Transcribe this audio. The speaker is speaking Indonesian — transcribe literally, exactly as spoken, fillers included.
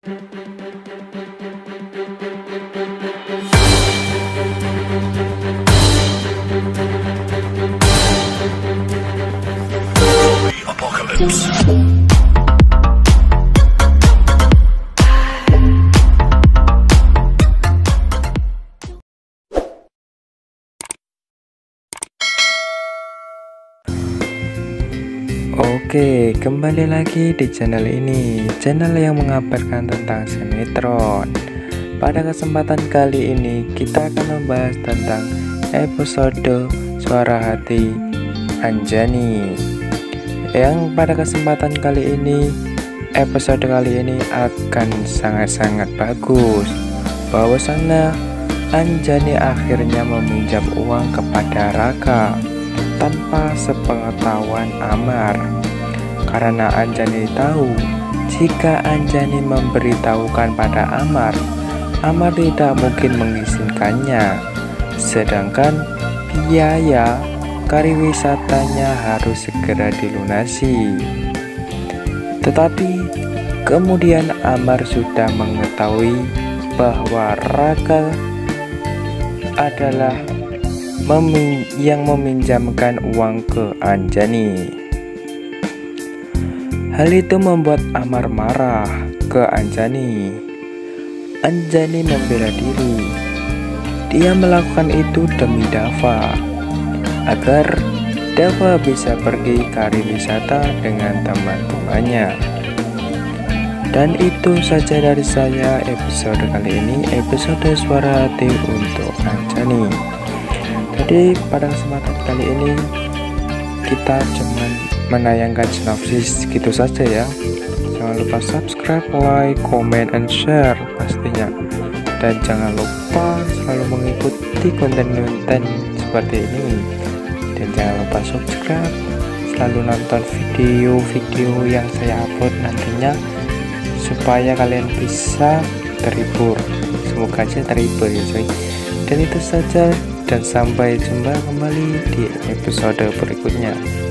Apocalypse. Oke, kembali lagi di channel ini, channel yang mengabarkan tentang sinetron. Pada kesempatan kali ini, kita akan membahas tentang episode Suara Hati Anjani. Yang pada kesempatan kali ini, episode kali ini akan sangat-sangat bagus. Bahwasannya Anjani akhirnya meminjam uang kepada Raka tanpa sepengetahuan Amar, karena Anjani tahu jika Anjani memberitahukan pada Amar, Amar tidak mungkin mengizinkannya, sedangkan biaya kariwisatanya harus segera dilunasi. Tetapi kemudian Amar sudah mengetahui bahwa Raka adalah Memin yang meminjamkan uang ke Anjani. Hal itu membuat Amar marah ke Anjani. Anjani membela diri. Dia melakukan itu demi Dava, agar Dava bisa pergi kariwisata dengan teman-temannya. Dan itu saja dari saya episode kali ini, episode Suara Hati untuk Anjani. Jadi pada kesempatan kali ini kita cuman menayangkan sinopsis gitu saja ya. Jangan lupa subscribe, like, comment, and share pastinya. Dan jangan lupa selalu mengikuti konten-konten seperti ini. Dan jangan lupa subscribe, selalu nonton video-video yang saya upload nantinya, supaya kalian bisa terhibur. Semoga aja terhibur ya coy. Dan itu saja, dan sampai jumpa kembali di episode berikutnya.